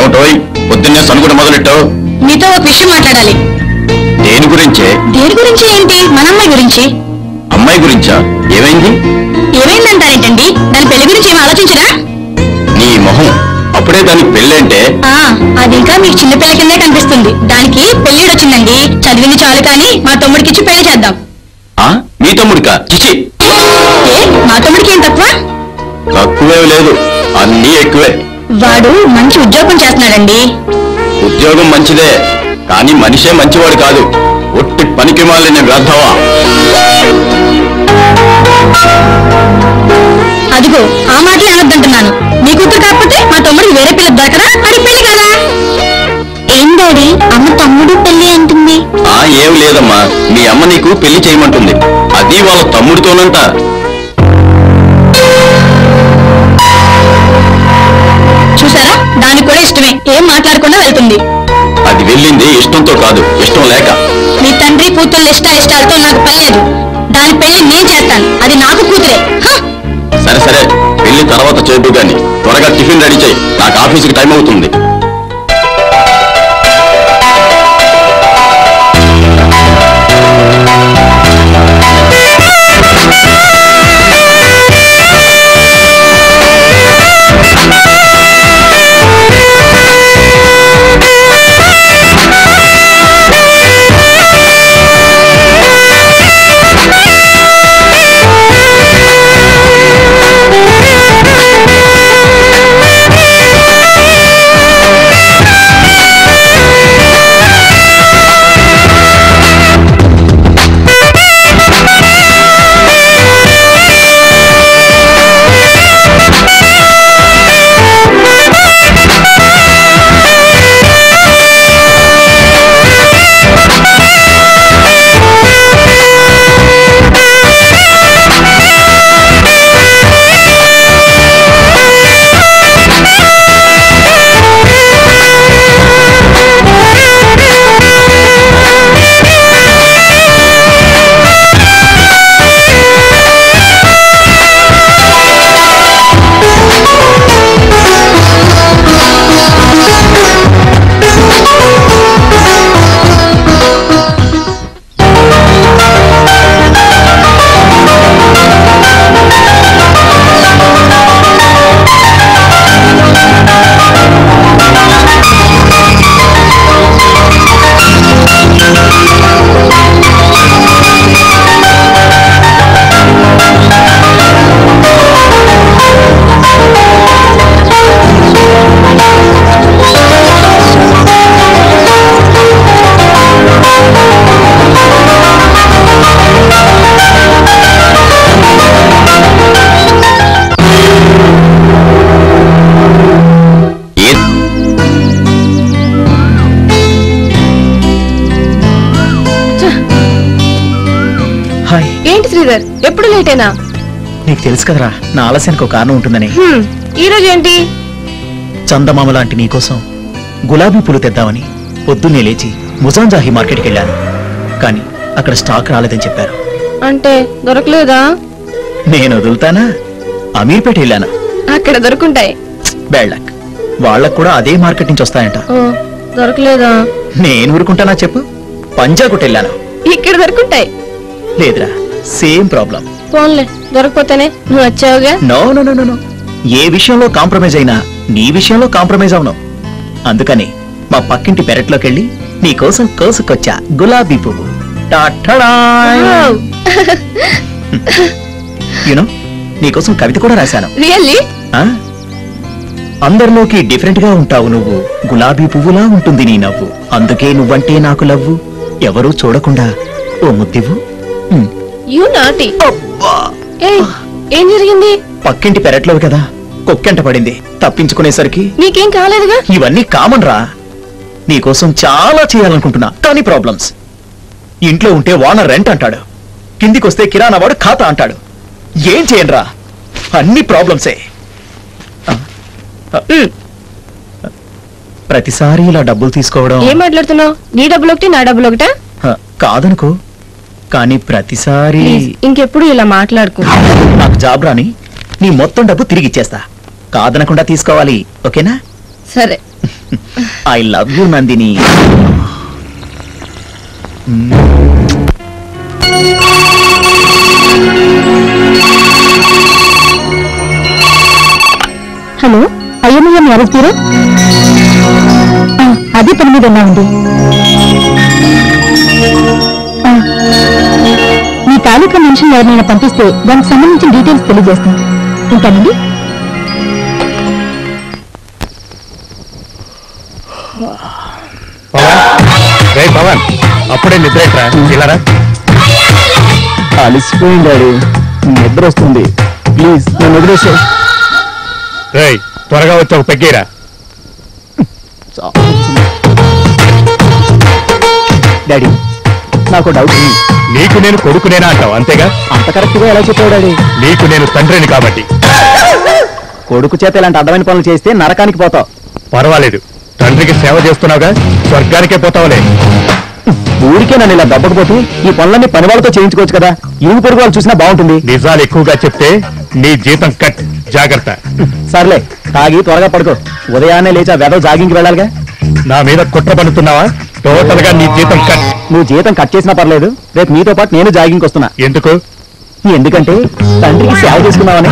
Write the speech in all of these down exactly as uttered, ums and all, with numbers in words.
ఏమిటోయ్ పొద్దున్నే సనుగుడు మొదలెట్టావు? మీతో ఒక విషయం మాట్లాడాలి. దేని గురించే? దేని గురించి ఏంటి? మన అమ్మాయి గురించి. అమ్మాయి గురించా? ఏమైంది? ఏమైందంటారేంటండి? దాని పెళ్లి గురించి ఏమి ఆలోచించరా? నీ మొహం, అప్పుడే దానికి పెళ్ళంటే? అది ఇంకా మీకు చిన్న పిల్ల కిందే కనిపిస్తుంది. దానికి పెళ్లిడొచ్చిందండి. చదివింది చాలు కానీ మా తమ్ముడికిచ్చి పెళ్లి చేద్దాం. మీ తమ్ముడికా? చిచి, మా తమ్ముడికి ఏం తక్కువ? తక్కువే లేదు, అన్నీ ఎక్కువే. వాడు మంచి ఉద్యోగం చేస్తున్నాడండి. ఉద్యోగం మంచిదే, కానీ మనిషే మంచివాడు కాదు. ఒట్టి పనికి మాలిన వ్యర్థమా. అదిగో ఆ మాటలు అనొద్దంటున్నాను. మీ కూతురు కాకపోతే మా తమ్ముడికి వేరే పిల్ల దొరకదా? అది పెళ్లి కదా. ఏం డాడీ, అమ్మ తమ్ముడు పెళ్లి అంటుంది? ఆ ఏం లేదమ్మా, మీ అమ్మ నీకు పెళ్లి చేయమంటుంది. అది వాళ్ళ తమ్ముడితోనంట. చూసారా, దానికి కూడా ఇష్టమే. ఏం మాట్లాడకుండా వెళ్తుంది. అది వెళ్ళింది ఇష్టంతో కాదు, ఇష్టం లేక. మీ తండ్రి కూతుళ్ళ ఇష్ట ఇష్టాలతో నాకు పనిలేదు. దాని పెళ్లి నేను చేస్తాను. అది నాకు కూతురే. సరే సరే, పెళ్లి తర్వాత చేద్దు గాని త్వరగా టిఫిన్ రెడీ చేయి, నాకు ఆఫీసుకి టైం అవుతుంది. ఎప్పుడు లేటేనా? నీకు తెలుసు కదరా, నా ఆలస్యానికి ఒక కారణం ఉంటుందని. ఈ రోజు ఏంటి? చందమామ లాంటి నీకోసం గులాబీ పూలు తెద్దామని పొద్దున్నే లేచి ముజాంజాహి మార్కెట్కి వెళ్ళాను. కానీ అక్కడ స్టాక్ రాలేదని చెప్పారు. అంటే దొరకలేదా? నేను వదులుతానా? అమీర్పేట వెళ్ళాను, అక్కడ దొరుకుంటాయి. బ్యాడ్ లక్, వాళ్ళకు కూడా అదే మార్కెట్ నుంచి వస్తాయంట. దొరకలేదా? నేను ఊరుకుంటానా చెప్పు? పంజాగుట్ వెళ్ళాను, ఇక్కడ దొరుకుంటాయి. లేదురా, సేమ్ ప్రాబ్లం. పోన్లే, దొరకపోతేనే నువ్వు వచ్చావుగా. నో నో నో నో, ఏ విషయంలో కాంప్రమైజ్ అయినా నీ విషయంలో కాంప్రమైజ్ అవును. అందుకని మా పక్కింటి పెరట్లోకి వెళ్ళి నీకోసం కోసుకొచ్చా గులాబీ పువ్వు. యూనో, నీకోసం కవిత కూడా రాశాను. రియల్లీ? అందరిలోకి డిఫరెంట్ గా ఉంటావు నువ్వు, గులాబీ పువ్వులా ఉంటుంది నీ నవ్వు, అందుకే నువ్వంటే నాకు లవ్వు, ఎవరూ చూడకుండా ఓ ముద్దివ్వు. యు నాటి. ఏం జరిగింది? పక్కింటి పెరట్లో కదా కుక్కెంట పడింది, తప్పించుకునేసరికి. నీకేం కాలేదుగా? ఇవన్నీ కామన్ రా. నీకోసం చాలా చేయాలనుకుంటున్నా, కానీ ప్రాబ్లమ్స్. ఇంట్లో ఉంటే ఓనర్ రెంట్ అంటాడు, కిందికొస్తే కిరాణా వాడు ఖాతా అంటాడు. ఏం చేయండి రా, అన్ని ప్రాబ్లమ్సే. ప్రతిసారి ఇలా డబ్బులు తీసుకోవడం. ఏం మాట్లాడుతున్నావు? నీ డబ్బులు ఒకటి, నా డబ్బులు ఒకటా? కాదనుకో, కానీ ప్రతిసారి. ఇంకెప్పుడు ఇలా మాట్లాడుకో. నాకు జాబ్ రాని నీ మొత్తం డబ్బు తిరిగి ఇచ్చేస్తా, కాదనకుండా తీసుకోవాలి, ఓకేనా? సరే. I love you Nandini. Hello అయ్యమ్మయ్య మ్యారేజ్ బ్యూరో. అది పని మీద ఉన్నా ఉంది. మీ తాలూకా మనుషులు ఎవరినైనా పంపిస్తే దానికి సంబంధించిన డీటెయిల్స్ తెలియజేస్తాను. ఉంటానండి. పవన్ అప్పుడే నిద్రేట్రా ఇలారా. అలసిపోయింది డాడీ, నిద్ర వస్తుంది. ప్లీజ్ నన్ను వదిలేసే. రేయ్ త్వరగా వచ్చి ఒక పెగ్గేరా. డాడీ నాకు డౌట్. నీకు నేను కొడుకునేనా అంటావు అంతేగా? అంత కరెక్ట్ గా ఎలా చెప్పావు డాడీ? నీకు నేను తండ్రిని కాబట్టి. కొడుకు చేత ఇలాంటి అడ్డమైన పనులు చేస్తే నరకానికి పోతావు. పర్వాలేదు, తండ్రికి సేవ చేస్తున్నావుగా, స్వర్గానికే పోతావులే. ఊరికే నన్ను ఇలా దెబ్బకపోతే ఈ పనులన్నీ పని వాళ్ళతో చేయించుకోవచ్చు కదా. ఇరుగు పొరుగు వాళ్ళు చూసినా బాగుంటుంది. నిజాలు ఎక్కువగా చెప్తే నీ జీతం కట్. జాగ్రత్త. సర్లే, తాగి త్వరగా పడుకో. ఉదయాన్నే లేచి ఆ వెదవ జాగింగ్కి వెళ్ళాలిగా. నా మీద కుట్ర పన్నుతున్నావా? టోటల్ గా నీ జీతం కట్. నువ్వు జీతం కట్ చేసినా పర్లేదు, రేపు నీతో పాటు నేను జాగింగ్కి వస్తున్నా. ఎందుకు? ఎందుకంటే తండ్రికి సేవ చేసుకున్నావని.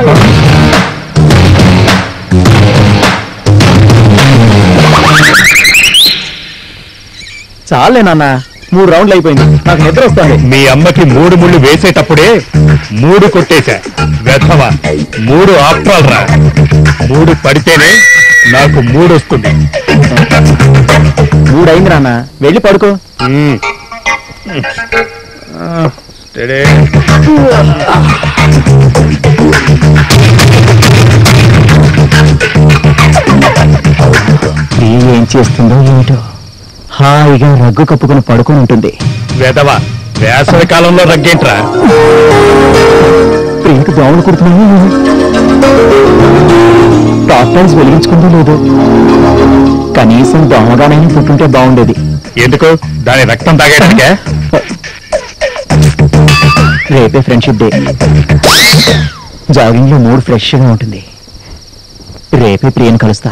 చాలే నాన్న, మూడు రౌండ్లు అయిపోయింది, నాకు నిద్ర వస్తుంది. మీ అమ్మకి మూడు ముళ్ళు వేసేటప్పుడే మూడు కొట్టేశా. వెధవా, మూడు ఆప్టాల్ రా. మూడు పడితేనే నాకు మూడు వస్తుంది. మూడు అయింది నాన్న, వెళ్ళి పడుకో. మ్మ్. స్టడీ. ఏం చేస్తుందో ఏమిటో, హాయిగా రగ్గు కప్పుకొని పడుకొని ఉంటుంది. వెధవా, వేసవి కాలంలో రగ్గేంట్రా? ప్రియకు దోమలు కుడుతున్నాను. టాప్ టైమ్స్ వెలిగించుకుందో లేదు, కనీసం దోమగానైనా పుట్టుంటే బాగుండేది. ఎందుకు? దాని రక్తం తాగేటానికే? రేపే ఫ్రెండ్షిప్ డే. జాగింగ్ లో మూడ్ ఫ్రెష్ గా ఉంటుంది. రేపే ప్రియను కలుస్తా.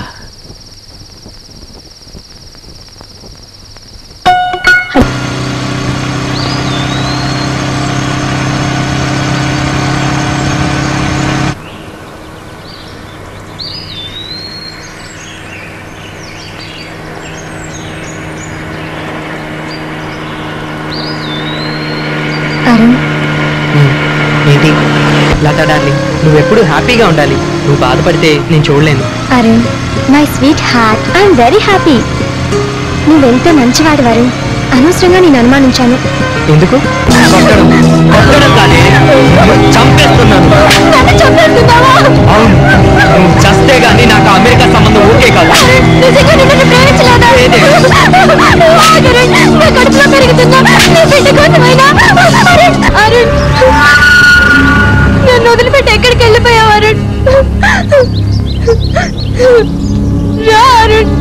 ఏంటి లతా డార్లింగ్, నువ్వెప్పుడు హ్యాపీగా ఉండాలి. నువ్వు బాధపడితే నేను చూడలేను. Arun, my sweetheart, I'm very happy. నువ్వెంతో మంచివాడు వరుణ్. అనవసరంగా నేను అనుమానించాను. ఎందుకు? కొట్టడం కొట్టడం కానీ చంపేస్తున్నాను. అవును, నువ్వు చస్తే గానీ నాకు అమెరికా సంబంధం ఓకే కాదు. నన్ను వదిలిపెట్టి ఎక్కడికి వెళ్ళిపోయావు అరుణ్? రా అరుణ్.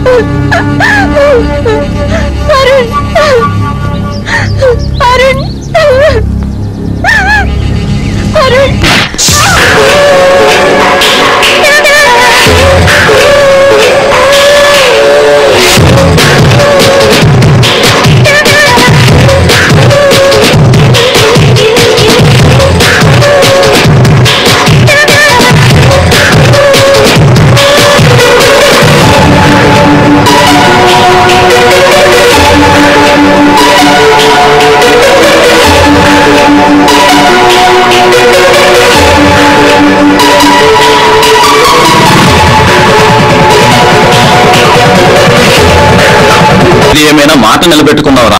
అరుణ్ అరుణ్ అరుణ్ ఏమైనా మాట నిలబెట్టుకున్నావు.